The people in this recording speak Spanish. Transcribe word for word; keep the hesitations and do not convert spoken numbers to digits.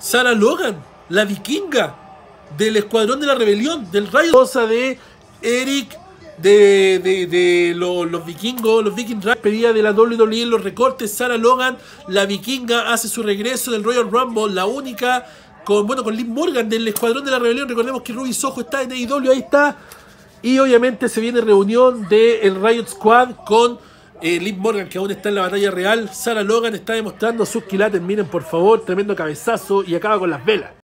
Sarah Logan, la vikinga del Escuadrón de la Rebelión, del Rayo. Cosa de Eric, de, de, de los, los vikingos, los Viking Raiders, pedida de la doble u doble u E en los recortes. Sarah Logan, la vikinga, hace su regreso del Royal Rumble, la única, con, bueno, con Liv Morgan del Escuadrón de la Rebelión. Recordemos que Ruby Soho está en A E W, ahí está. Y obviamente se viene reunión del Riot Squad con eh, Liv Morgan, que aún está en la batalla real. Sarah Logan está demostrando sus quilates, miren por favor, tremendo cabezazo, y acaba con las velas.